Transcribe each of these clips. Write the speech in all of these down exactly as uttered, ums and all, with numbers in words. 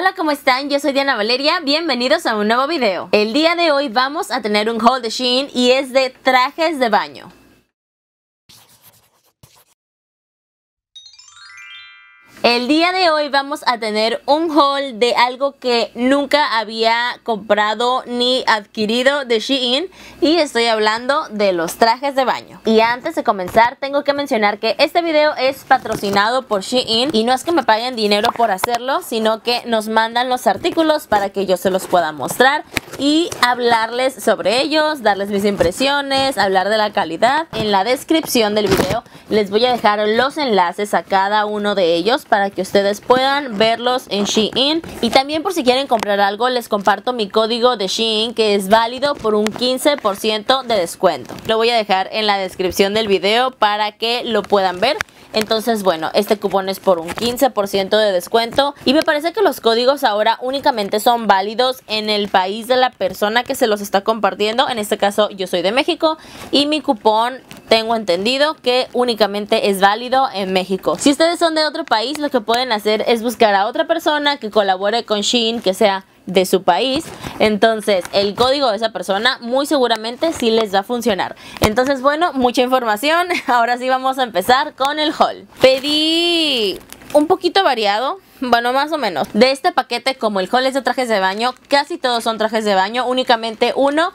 Hola, ¿cómo están? Yo soy Diana Valeria, bienvenidos a un nuevo video. El día de hoy vamos a tener un haul de Shein y es de trajes de baño. El día de hoy vamos a tener un haul de algo que nunca había comprado ni adquirido de Shein y estoy hablando de los trajes de baño. Y antes de comenzar tengo que mencionar que este video es patrocinado por Shein y no es que me paguen dinero por hacerlo, sino que nos mandan los artículos para que yo se los pueda mostrar y hablarles sobre ellos, darles mis impresiones, hablar de la calidad. En la descripción del video les voy a dejar los enlaces a cada uno de ellos para que ustedes puedan verlos en Shein. Y también, por si quieren comprar algo, les comparto mi código de Shein que es válido por un quince por ciento de descuento. Lo voy a dejar en la descripción del video para que lo puedan ver. Entonces, bueno, este cupón es por un quince por ciento de descuento y me parece que los códigos ahora únicamente son válidos en el país de la persona que se los está compartiendo. En este caso yo soy de México y mi cupón tengo entendido que únicamente es válido en México. Si ustedes son de otro país, lo que pueden hacer es buscar a otra persona que colabore con Shein, que sea de su país. Entonces el código de esa persona muy seguramente sí les va a funcionar. Entonces, bueno, mucha información. Ahora sí vamos a empezar con el haul. Pedí un poquito variado, bueno, más o menos. De este paquete, como el haul es de trajes de baño, casi todos son trajes de baño. Únicamente uno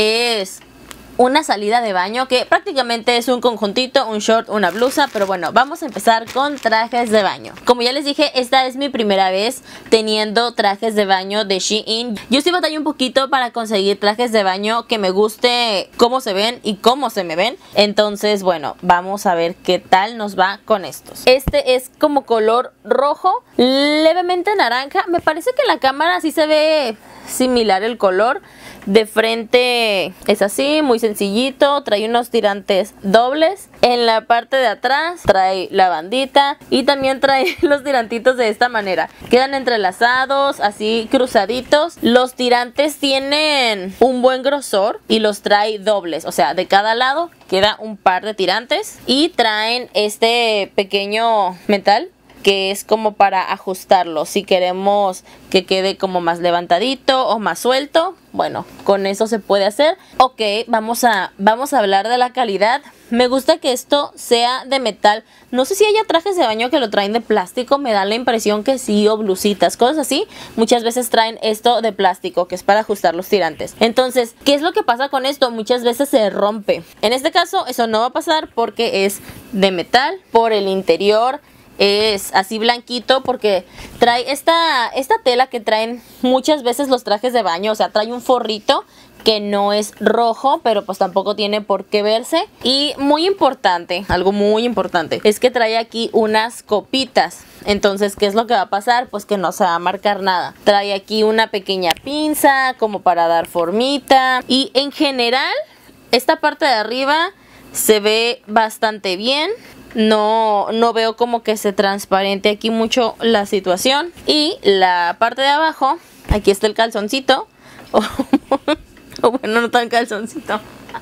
es una salida de baño, que prácticamente es un conjuntito, un short, una blusa. Pero bueno, vamos a empezar con trajes de baño. Como ya les dije, esta es mi primera vez teniendo trajes de baño de Shein. Yo sí batallé un poquito para conseguir trajes de baño que me guste cómo se ven y cómo se me ven. Entonces, bueno, vamos a ver qué tal nos va con estos. Este es como color rojo, levemente naranja. Me parece que en la cámara sí se ve similar el color. De frente es así, muy sencillito. Trae unos tirantes dobles. En la parte de atrás trae la bandita y también trae los tirantitos de esta manera. Quedan entrelazados, así cruzaditos. Los tirantes tienen un buen grosor y los trae dobles. O sea, de cada lado queda un par de tirantes. Y traen este pequeño metal que es como para ajustarlo si queremos que quede como más levantadito o más suelto. Bueno, con eso se puede hacer. Ok, vamos a, vamos a hablar de la calidad. Me gusta que esto sea de metal. No sé si haya trajes de baño que lo traen de plástico. Me da la impresión que sí, o blusitas, cosas así. Muchas veces traen esto de plástico, que es para ajustar los tirantes. Entonces, ¿qué es lo que pasa con esto? Muchas veces se rompe. En este caso, eso no va a pasar porque es de metal. Por el interior es así blanquito porque trae esta, esta tela que traen muchas veces los trajes de baño. O sea, trae un forrito que no es rojo, pero pues tampoco tiene por qué verse. Y muy importante, algo muy importante, es que trae aquí unas copitas. Entonces, ¿qué es lo que va a pasar? Pues que no se va a marcar nada. Trae aquí una pequeña pinza como para dar formita. Y en general, esta parte de arriba se ve bastante bien. No, no veo como que se transparente aquí mucho la situación. Y la parte de abajo, aquí está el calzoncito. O oh, bueno, no tan calzoncito.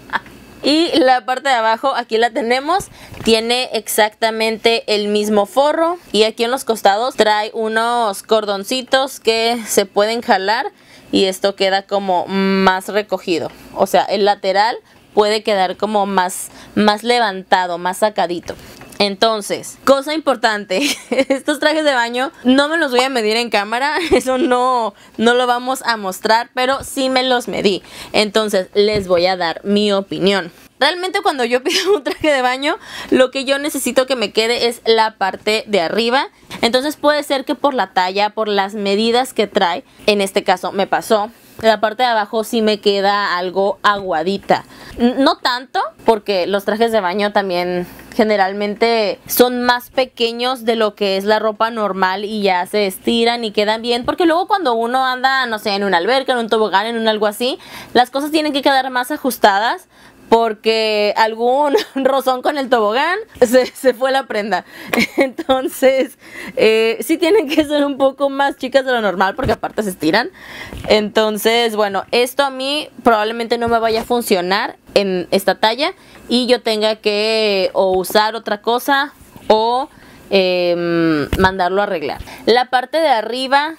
Y la parte de abajo, aquí la tenemos. Tiene exactamente el mismo forro. Y aquí en los costados trae unos cordoncitos que se pueden jalar. Y esto queda como más recogido. O sea, el lateral puede quedar como más, más levantado, más sacadito. Entonces, cosa importante, estos trajes de baño no me los voy a medir en cámara, eso no, no lo vamos a mostrar, pero sí me los medí. Entonces, les voy a dar mi opinión. Realmente cuando yo pido un traje de baño, lo que yo necesito que me quede es la parte de arriba. Entonces puede ser que por la talla, por las medidas que trae, en este caso me pasó, la parte de abajo sí me queda algo aguadita. No tanto, porque los trajes de baño también generalmente son más pequeños de lo que es la ropa normal y ya se estiran y quedan bien, porque luego cuando uno anda, no sé, en una alberca, en un tobogán, en un algo así, las cosas tienen que quedar más ajustadas. Porque algún rozón con el tobogán se, se fue la prenda. Entonces eh, sí tienen que ser un poco más chicas de lo normal, porque aparte se estiran. Entonces, bueno, esto a mí probablemente no me vaya a funcionar en esta talla y yo tenga que o usar otra cosa o eh, mandarlo a arreglar. La parte de arriba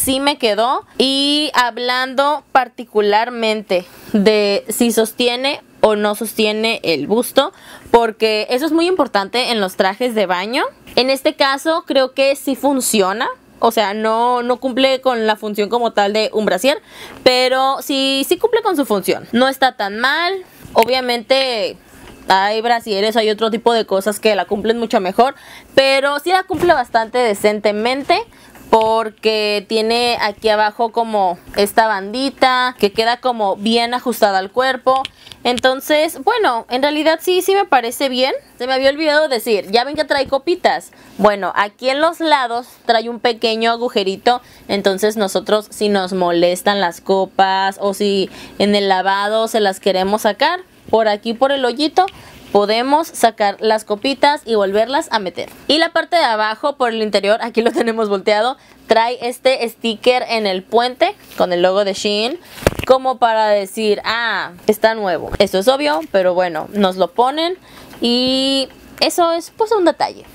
sí me quedó. Y hablando particularmente de si sostiene o no sostiene el busto, porque eso es muy importante en los trajes de baño. En este caso creo que sí funciona. O sea, no, no cumple con la función como tal de un brasier, pero sí, sí cumple con su función. No está tan mal. Obviamente hay brasieres, hay otro tipo de cosas que la cumplen mucho mejor, pero sí la cumple bastante decentemente, porque tiene aquí abajo como esta bandita que queda como bien ajustada al cuerpo. Entonces, bueno, en realidad sí, sí me parece bien. Se me había olvidado decir, ya ven que trae copitas. Bueno, aquí en los lados trae un pequeño agujerito. Entonces nosotros, si nos molestan las copas o si en el lavado se las queremos sacar, por aquí por el hoyito podemos sacar las copitas y volverlas a meter. Y la parte de abajo, por el interior, aquí lo tenemos volteado, trae este sticker en el puente con el logo de Shein, como para decir, ah, está nuevo. Esto es obvio, pero bueno, nos lo ponen y eso es pues un detalle.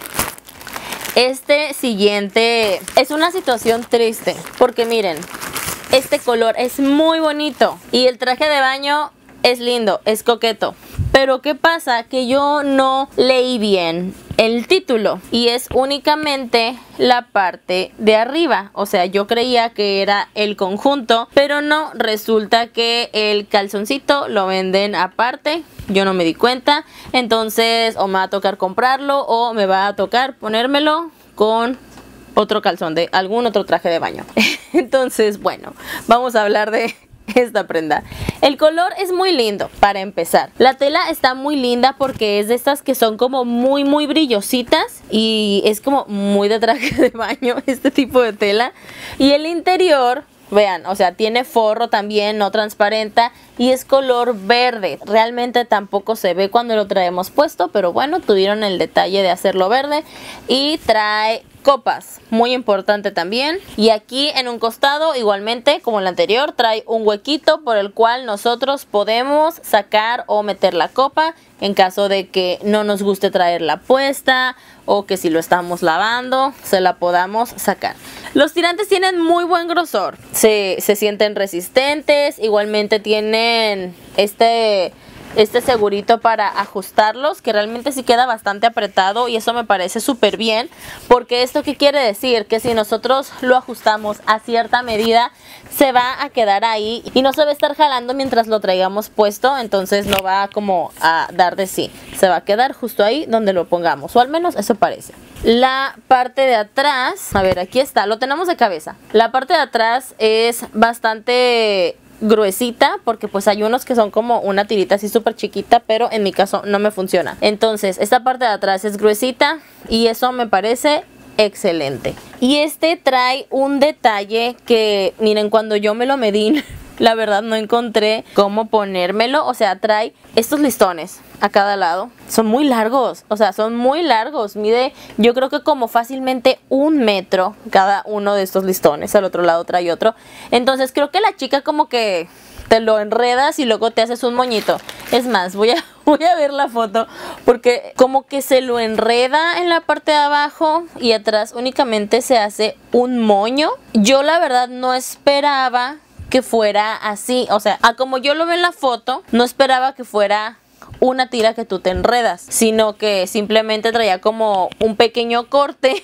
Este siguiente es una situación triste, porque miren, este color es muy bonito y el traje de baño es lindo, es coqueto. Pero ¿qué pasa? Que yo no leí bien el título y es únicamente la parte de arriba. O sea, yo creía que era el conjunto, pero no, resulta que el calzoncito lo venden aparte. Yo no me di cuenta, entonces o me va a tocar comprarlo o me va a tocar ponérmelo con otro calzón de algún otro traje de baño. Entonces, bueno, vamos a hablar de esta prenda. El color es muy lindo para empezar. La tela está muy linda porque es de estas que son como muy muy brillositas y es como muy de traje de baño este tipo de tela. Y el interior, vean, o sea, tiene forro también, no transparenta y es color verde. Realmente tampoco se ve cuando lo traemos puesto, pero bueno, tuvieron el detalle de hacerlo verde. Y trae copas, muy importante también. Y aquí en un costado, igualmente como el anterior, trae un huequito por el cual nosotros podemos sacar o meter la copa en caso de que no nos guste traerla puesta o que si lo estamos lavando se la podamos sacar. Los tirantes tienen muy buen grosor, se, se sienten resistentes, igualmente tienen este... este segurito para ajustarlos, que realmente sí queda bastante apretado y eso me parece súper bien, porque esto qué quiere decir, que si nosotros lo ajustamos a cierta medida se va a quedar ahí y no se va a estar jalando mientras lo traigamos puesto, entonces no va como a dar de sí, se va a quedar justo ahí donde lo pongamos, o al menos eso parece. La parte de atrás, a ver, aquí está, lo tenemos de cabeza. La parte de atrás es bastante gruesita, porque pues hay unos que son como una tirita así súper chiquita, pero en mi caso no me funciona. Entonces esta parte de atrás es gruesita y eso me parece excelente. Y este trae un detalle que miren, cuando yo me lo medí la verdad no encontré cómo ponérmelo. O sea, trae estos listones a cada lado. Son muy largos, o sea, son muy largos. Mide, yo creo que como fácilmente un metro cada uno de estos listones. Al otro lado trae otro. Entonces creo que la chica como que te lo enredas y luego te haces un moñito. Es más, voy a, voy a ver la foto, porque como que se lo enreda en la parte de abajo y atrás únicamente se hace un moño. Yo la verdad no esperaba que fuera así, o sea, a como yo lo veo en la foto, no esperaba que fuera una tira que tú te enredas, sino que simplemente traía como un pequeño corte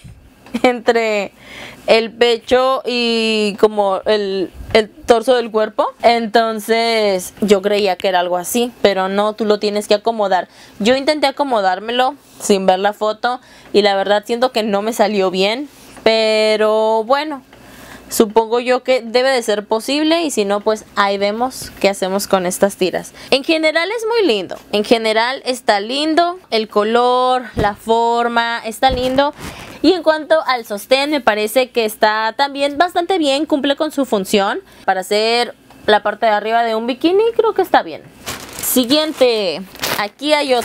entre el pecho y como el, el torso del cuerpo. Entonces yo creía que era algo así, pero no, tú lo tienes que acomodar. Yo intenté acomodármelo sin ver la foto y la verdad siento que no me salió bien, pero bueno, supongo yo que debe de ser posible y si no, pues ahí vemos qué hacemos con estas tiras. En general es muy lindo, en general está lindo, el color, la forma, está lindo. Y en cuanto al sostén, me parece que está también bastante bien, cumple con su función. Para hacer la parte de arriba de un bikini, creo que está bien. Siguiente, aquí hay otro.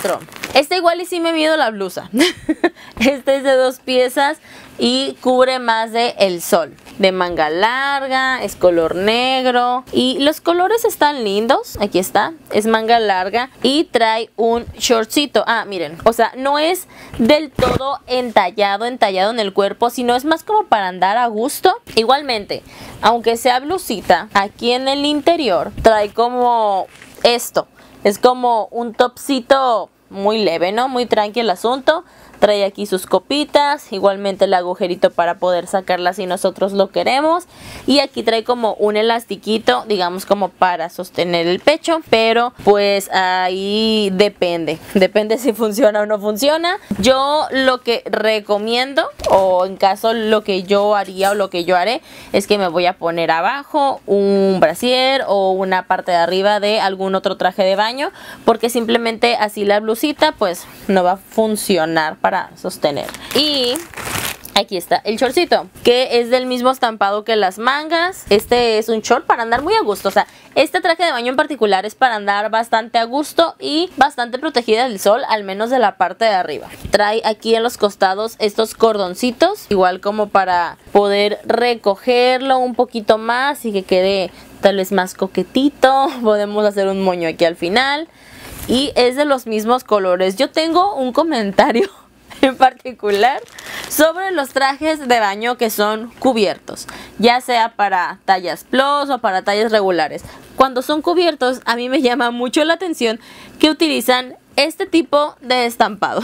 Este igual y sí me mido la blusa. Este es de dos piezas y cubre más de el sol. De manga larga, es color negro y los colores están lindos. Aquí está, es manga larga y trae un shortcito. Ah, miren, o sea, no es del todo entallado, entallado en el cuerpo, sino es más como para andar a gusto. Igualmente, aunque sea blusita, aquí en el interior trae como esto. Es como un topcito muy leve, ¿no? Muy tranqui el asunto. Trae aquí sus copitas, igualmente el agujerito para poder sacarla si nosotros lo queremos. Y aquí trae como un elastiquito, digamos como para sostener el pecho. Pero pues ahí depende, depende si funciona o no funciona. Yo lo que recomiendo, o en caso lo que yo haría o lo que yo haré, es que me voy a poner abajo un brasier o una parte de arriba de algún otro traje de baño. Porque simplemente así la blusita pues no va a funcionar para para sostener. Y aquí está el shortcito, que es del mismo estampado que las mangas. Este es un short para andar muy a gusto. O sea, este traje de baño en particular es para andar bastante a gusto y bastante protegida del sol, al menos de la parte de arriba. Trae aquí en los costados estos cordoncitos, igual como para poder recogerlo un poquito más y que quede tal vez más coquetito. Podemos hacer un moño aquí al final. Y es de los mismos colores. Yo tengo un comentario en particular sobre los trajes de baño que son cubiertos, ya sea para tallas plus o para tallas regulares. Cuando son cubiertos, a mí me llama mucho la atención que utilizan este tipo de estampados.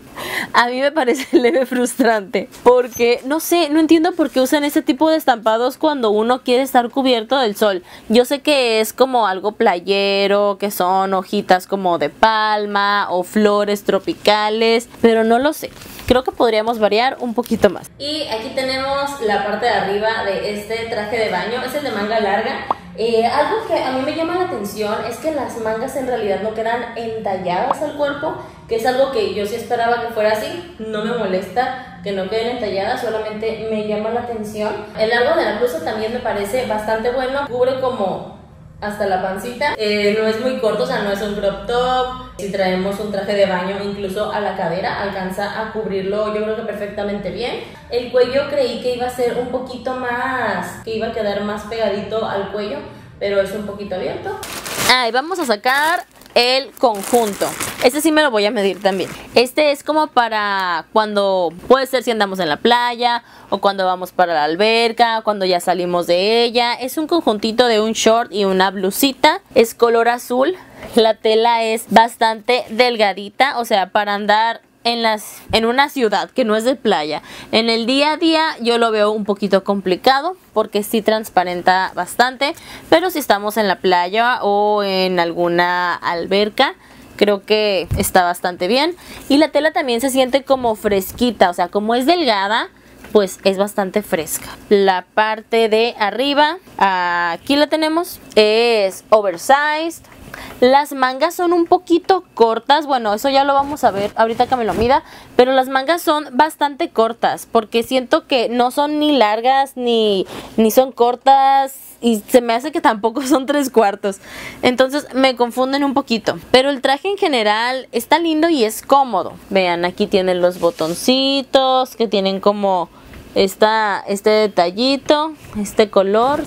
A mí me parece leve frustrante porque no sé, no entiendo por qué usan este tipo de estampados cuando uno quiere estar cubierto del sol. Yo sé que es como algo playero, que son hojitas como de palma o flores tropicales, pero no lo sé. Creo que podríamos variar un poquito más. Y aquí tenemos la parte de arriba de este traje de baño, es el de manga larga. Eh, algo que a mí me llama la atención es que las mangas en realidad no quedan entalladas al cuerpo, que es algo que yo sí esperaba que fuera así. No me molesta que no queden entalladas, solamente me llama la atención. El largo de la blusa también me parece bastante bueno, cubre como hasta la pancita, eh, no es muy corto, o sea, no es un crop top. Si traemos un traje de baño incluso a la cadera, alcanza a cubrirlo yo creo que perfectamente bien. El cuello creí que iba a ser un poquito más, que iba a quedar más pegadito al cuello, pero es un poquito abierto. Ah, y vamos a sacar el conjunto. Este sí me lo voy a medir también. Este es como para cuando, puede ser si andamos en la playa o cuando vamos para la alberca, cuando ya salimos de ella. Es un conjuntito de un short y una blusita. Es color azul. La tela es bastante delgadita, o sea, para andar en las en una ciudad que no es de playa. En el día a día yo lo veo un poquito complicado porque sí transparenta bastante, pero si estamos en la playa o en alguna alberca, creo que está bastante bien. Y la tela también se siente como fresquita, o sea, como es delgada, pues es bastante fresca. La parte de arriba, aquí la tenemos, es oversized. Las mangas son un poquito cortas, bueno, eso ya lo vamos a ver ahorita que me lo mida, pero las mangas son bastante cortas porque siento que no son ni largas ni, ni son cortas y se me hace que tampoco son tres cuartos, entonces me confunden un poquito. Pero el traje en general está lindo y es cómodo. Vean, aquí tienen los botoncitos que tienen como esta, este detallito, este color.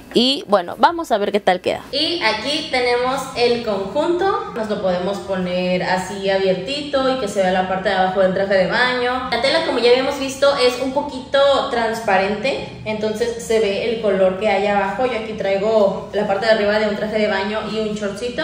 Y bueno, vamos a ver qué tal queda. Y aquí tenemos el conjunto. Nos lo podemos poner así abiertito y que se vea la parte de abajo del traje de baño. La tela, como ya habíamos visto, es un poquito transparente, entonces se ve el color que hay abajo. Yo aquí traigo la parte de arriba de un traje de baño y un shortcito.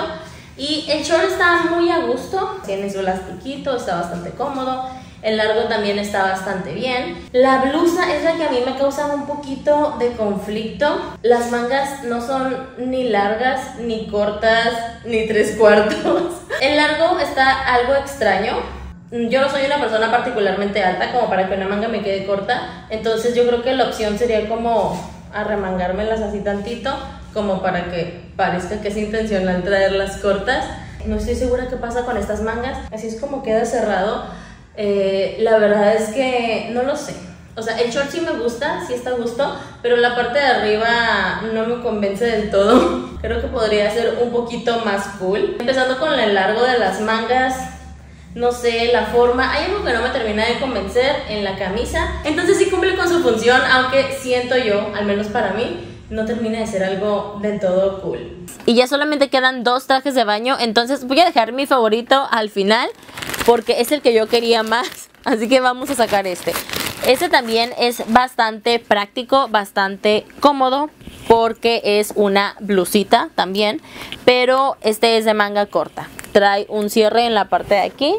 Y el short está muy a gusto, tiene su elastiquito, está bastante cómodo. El largo también está bastante bien. La blusa es la que a mí me causa un poquito de conflicto. Las mangas no son ni largas, ni cortas, ni tres cuartos. El largo está algo extraño. Yo no soy una persona particularmente alta como para que una manga me quede corta. Entonces yo creo que la opción sería como arremangármelas así tantito, como para que parezca que es intencional traerlas cortas. No estoy segura qué pasa con estas mangas. Así es como queda cerrado. Eh, la verdad es que no lo sé. O sea, el short sí me gusta, sí está a gusto, pero la parte de arriba no me convence del todo. Creo que podría ser un poquito más cool. Empezando con el largo de las mangas, no sé, la forma, hay algo que no me termina de convencer en la camisa. Entonces sí cumple con su función, aunque siento yo, al menos para mí, no termina de ser algo del todo cool. Y ya solamente quedan dos trajes de baño, entonces voy a dejar mi favorito al final porque es el que yo quería más, así que vamos a sacar este. Este también es bastante práctico, bastante cómodo porque es una blusita también, pero este es de manga corta. Trae un cierre en la parte de aquí.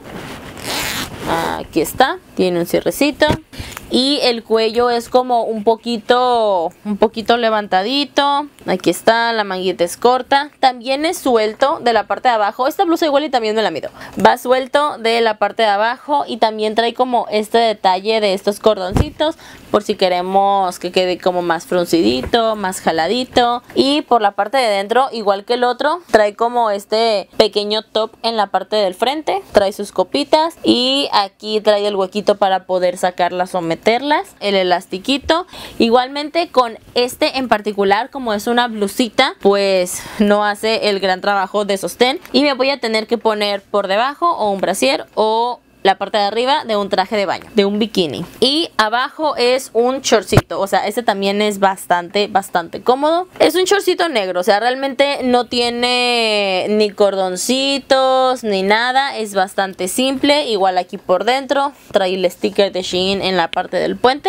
Aquí está, tiene un cierrecito. Y el cuello es como un poquito, un poquito levantadito. Aquí está, la manguita es corta. También es suelto de la parte de abajo. Esta blusa igual y también me la mido. Va suelto de la parte de abajo y también trae como este detalle de estos cordoncitos por si queremos que quede como más fruncidito, más jaladito. Y por la parte de dentro, igual que el otro, trae como este pequeño top en la parte del frente. Trae sus copitas y aquí trae el huequito para poder sacarlas o meterlas, el elastiquito. Igualmente con este en particular, como es una blusita, pues no hace el gran trabajo de sostén y me voy a tener que poner por debajo o un brasier o la parte de arriba de un traje de baño, de un bikini. Y abajo es un shortcito, o sea, este también es bastante, bastante cómodo. Es un shortcito negro, o sea, realmente no tiene ni cordoncitos ni nada, es bastante simple. Igual aquí por dentro trae el sticker de Shein en la parte del puente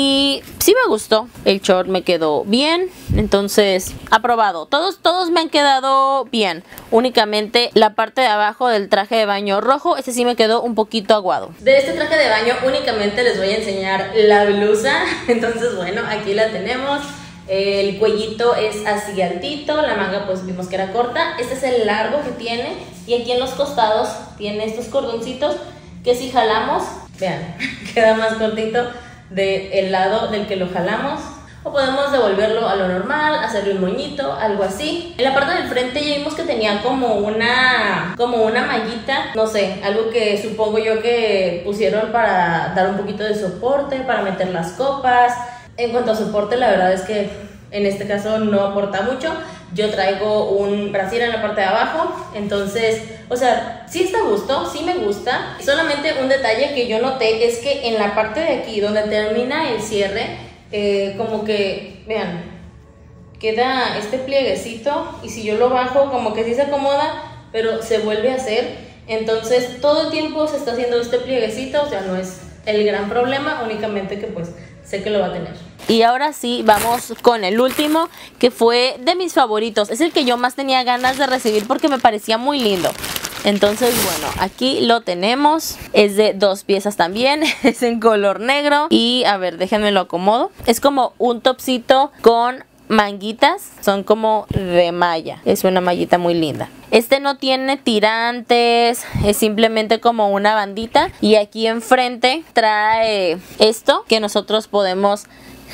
y sí me gustó. El short me quedó bien, entonces aprobado. Todos, todos me han quedado bien. Únicamente la parte de abajo del traje de baño rojo, ese sí me quedó un poquito aguado. De este traje de baño únicamente les voy a enseñar la blusa. Entonces bueno, aquí la tenemos. El cuellito es así altito, la manga pues vimos que era corta. Este es el largo que tiene y aquí en los costados tiene estos cordoncitos que si jalamos, vean, queda más cortito del lado del que lo jalamos. O podemos devolverlo a lo normal, hacerle un moñito, algo así. En la parte del frente ya vimos que tenía como una, como una mallita, no sé, algo que supongo yo que pusieron para dar un poquito de soporte, para meter las copas. En cuanto a soporte, la verdad es que en este caso no aporta mucho. Yo traigo un brasier en la parte de abajo, entonces, o sea, sí está a gusto, sí me gusta. Solamente un detalle que yo noté es que en la parte de aquí, donde termina el cierre, Eh, como que, vean, queda este plieguecito y si yo lo bajo como que sí se acomoda, pero se vuelve a hacer. Entonces todo el tiempo se está haciendo este plieguecito, o sea, no es el gran problema, únicamente que pues sé que lo va a tener. Y ahora sí, vamos con el último, que fue de mis favoritos. Es el que yo más tenía ganas de recibir porque me parecía muy lindo. Entonces, bueno, aquí lo tenemos. Es de dos piezas también. Es en color negro. Y, a ver, déjenme lo acomodo. Es como un topcito con manguitas. Son como de malla. Es una mallita muy linda. Este no tiene tirantes. Es simplemente como una bandita. Y aquí enfrente trae esto que nosotros podemos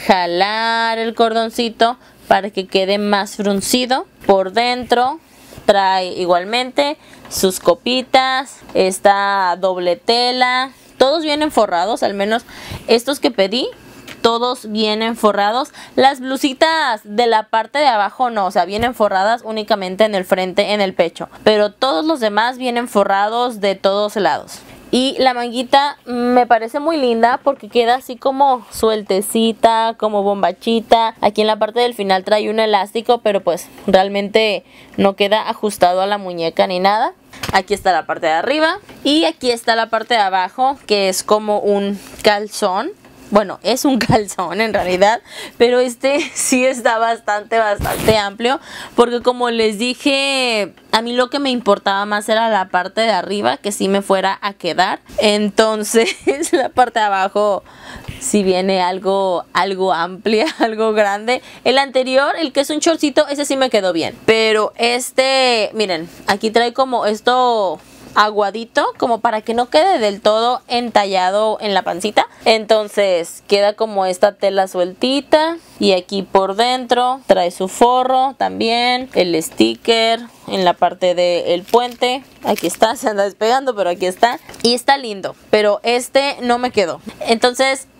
jalar el cordoncito para que quede más fruncido. Por dentro trae igualmente sus copitas, esta doble tela, todos vienen forrados, al menos estos que pedí, todos vienen forrados. Las blusitas de la parte de abajo no, o sea, vienen forradas únicamente en el frente, en el pecho, pero todos los demás vienen forrados de todos lados. Y la manguita me parece muy linda porque queda así como sueltecita, como bombachita. Aquí en la parte del final trae un elástico, pero pues realmente no queda ajustado a la muñeca ni nada. Aquí está la parte de arriba y aquí está la parte de abajo, que es como un calzón. Bueno, es un calzón en realidad, pero este sí está bastante, bastante amplio. Porque como les dije, a mí lo que me importaba más era la parte de arriba, que sí me fuera a quedar. Entonces la parte de abajo sí viene algo, algo amplia, algo grande. El anterior, el que es un shortcito, ese sí me quedó bien. Pero este, miren, aquí trae como esto aguadito, como para que no quede del todo entallado en la pancita. Entonces queda como esta tela sueltita. Y aquí por dentro trae su forro también, el sticker en la parte del puente. Aquí está, se anda despegando, pero aquí está. Y está lindo, pero este no me quedó. Entonces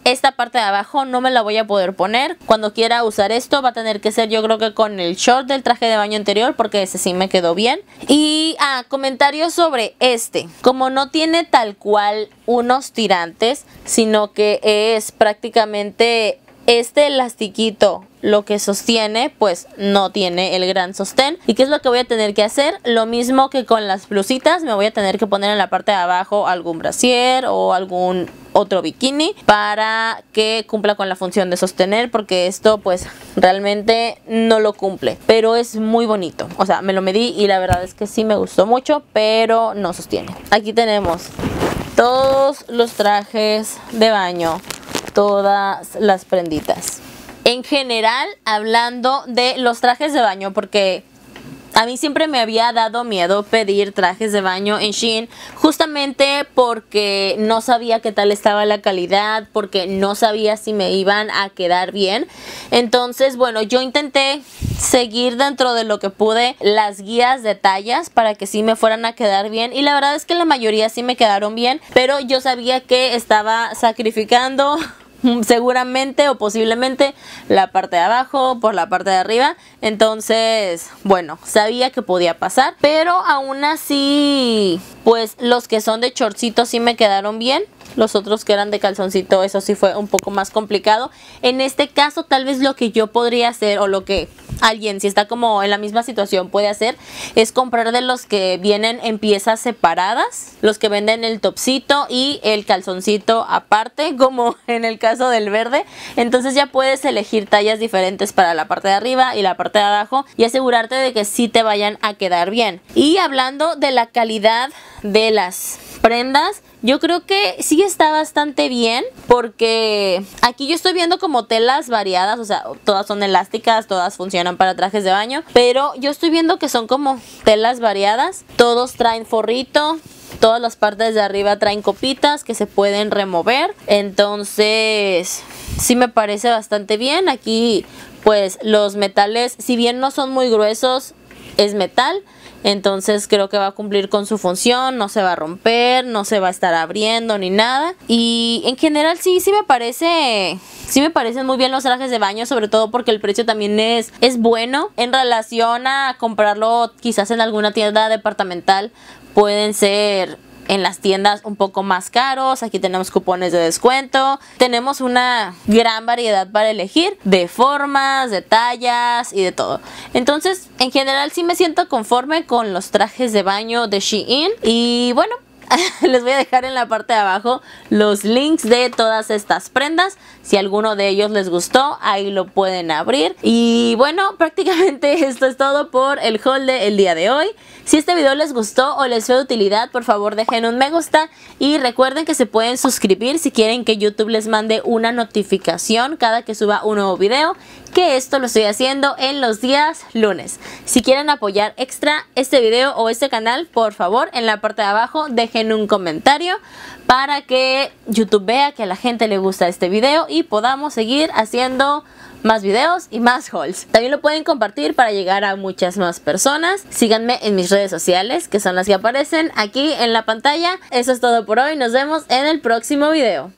esta parte de abajo no me la voy a poder poner. Cuando quiera usar esto va a tener que ser yo creo que con el short del traje de baño anterior, porque ese sí me quedó bien. Y ah, comentarios sobre este. Como no tiene tal cual unos tirantes, sino que es prácticamente este elastiquito lo que sostiene, pues no tiene el gran sostén. ¿Y qué es lo que voy a tener que hacer? Lo mismo que con las blusitas, me voy a tener que poner en la parte de abajo algún brasier o algún otro bikini para que cumpla con la función de sostener, porque esto pues realmente no lo cumple, pero es muy bonito. O sea, me lo medí y la verdad es que sí me gustó mucho, pero no sostiene. Aquí tenemos todos los trajes de baño, todas las prenditas. En general, hablando de los trajes de baño, porque a mí siempre me había dado miedo pedir trajes de baño en Shein, justamente porque no sabía qué tal estaba la calidad, porque no sabía si me iban a quedar bien. Entonces, bueno, yo intenté seguir dentro de lo que pude las guías de tallas para que sí me fueran a quedar bien, y la verdad es que la mayoría sí me quedaron bien, pero yo sabía que estaba sacrificando seguramente o posiblemente la parte de abajo por la parte de arriba. Entonces, bueno, sabía que podía pasar, pero aún así, pues los que son de shortcito sí me quedaron bien. Los otros que eran de calzoncito, eso sí fue un poco más complicado. En este caso, tal vez lo que yo podría hacer, o lo que alguien, si está como en la misma situación, puede hacer, es comprar de los que vienen en piezas separadas, los que venden el topcito y el calzoncito aparte, como en el caso del verde. Entonces ya puedes elegir tallas diferentes para la parte de arriba y la parte de abajo y asegurarte de que sí te vayan a quedar bien. Y hablando de la calidad de las prendas, yo creo que sí está bastante bien, porque aquí yo estoy viendo como telas variadas, o sea, todas son elásticas, todas funcionan para trajes de baño, pero yo estoy viendo que son como telas variadas, todos traen forrito, todas las partes de arriba traen copitas que se pueden remover. Entonces sí me parece bastante bien. Aquí pues los metales, si bien no son muy gruesos, es metal, entonces creo que va a cumplir con su función, no se va a romper, no se va a estar abriendo ni nada. Y en general sí, sí me parece, sí me parecen muy bien los trajes de baño, sobre todo porque el precio también es, es bueno en relación a comprarlo quizás en alguna tienda departamental. Pueden ser en las tiendas un poco más caros. Aquí tenemos cupones de descuento, tenemos una gran variedad para elegir, de formas, de tallas y de todo. Entonces en general sí me siento conforme con los trajes de baño de Shein. Y bueno, les voy a dejar en la parte de abajo los links de todas estas prendas. Si alguno de ellos les gustó, ahí lo pueden abrir. Y bueno, prácticamente esto es todo por el haul del día de hoy. Si este video les gustó o les fue de utilidad, por favor dejen un me gusta. Y recuerden que se pueden suscribir si quieren que YouTube les mande una notificación cada que suba un nuevo video, que esto lo estoy haciendo en los días lunes. Si quieren apoyar extra este video o este canal, por favor en la parte de abajo dejen un comentario para que YouTube vea que a la gente le gusta este video y podamos seguir haciendo más videos y más hauls. También lo pueden compartir para llegar a muchas más personas. Síganme en mis redes sociales, que son las que aparecen aquí en la pantalla. Eso es todo por hoy, nos vemos en el próximo video.